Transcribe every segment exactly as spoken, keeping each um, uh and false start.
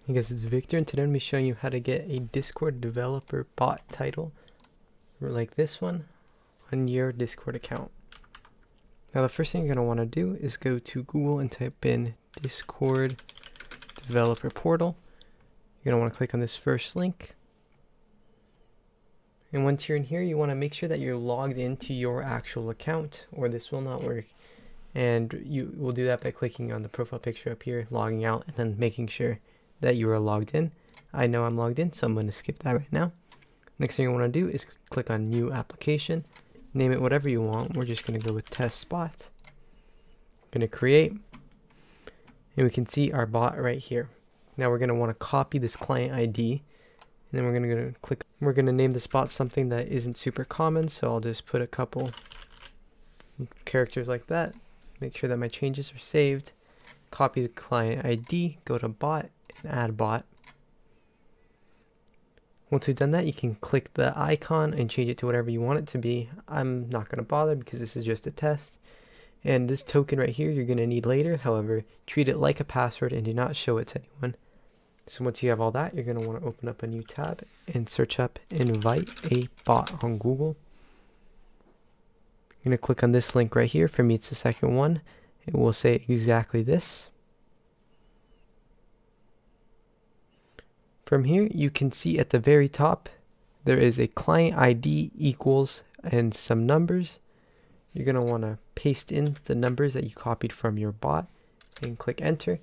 I guess it's Victor, and today I'm going to be showing you how to get a Discord developer bot title like this one on your Discord account. Now the first thing you're going to want to do is go to Google and type in Discord developer portal. You're going to want to click on this first link. And once you're in here, you want to make sure that you're logged into your actual account, or this will not work. And you will do that by clicking on the profile picture up here, logging out, and then making sure that you are logged in. I know I'm logged in, so I'm going to skip that right now. Next thing you want to do is click on new application, name it whatever you want. We're just going to go with test spot. I'm going to create, and we can see our bot right here. Now we're going to want to copy this client I D, and then we're going to go click. We're going to name the spot something that isn't super common, so I'll just put a couple characters like that. Make sure that my changes are saved. Copy the client I D, go to bot, and add bot. Once you've done that, you can click the icon and change it to whatever you want it to be. I'm not going to bother because this is just a test. And this token right here, you're going to need later. However, treat it like a password and do not show it to anyone. So once you have all that, you're going to want to open up a new tab and search up invite a bot on Google. You're going to click on this link right here. For me, it's the second one. It will say exactly this. From here, you can see at the very top, there is a client I D equals and some numbers. You're going to want to paste in the numbers that you copied from your bot and click enter.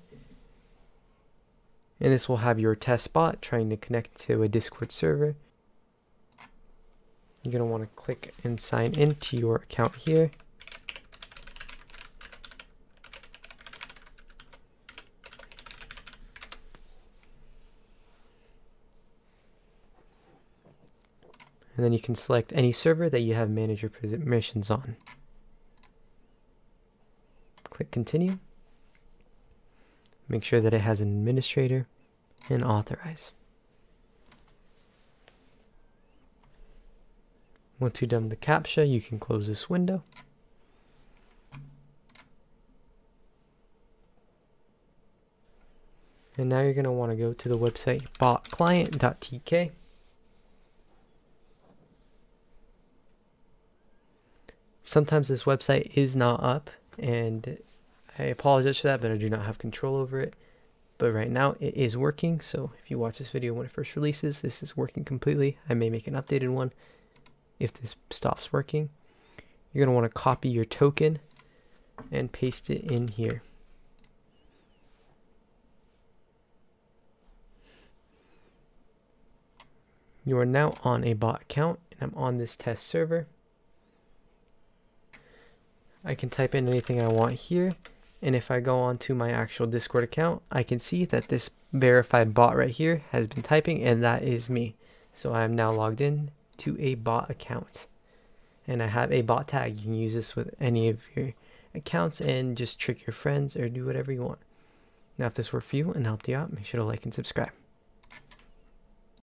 And this will have your test bot trying to connect to a Discord server. You're going to want to click and sign into your account here. And then you can select any server that you have manager permissions on. Click continue. Make sure that it has an administrator and authorize. Once you've done the CAPTCHA, you can close this window. And now you're going to want to go to the website bot client dot T K. Sometimes this website is not up, and I apologize for that, but I do not have control over it. But right now it is working, so if you watch this video when it first releases, this is working completely. I may make an updated one if this stops working. You're going to want to copy your token and paste it in here. You are now on a bot account, and I'm on this test server. I can type in anything I want here, and if I go on to my actual Discord account, I can see that this verified bot right here has been typing, and that is me. So I am now logged in to a bot account, and I have a bot tag. You can use this with any of your accounts and just trick your friends or do whatever you want. Now if this worked for you and helped you out, make sure to like and subscribe.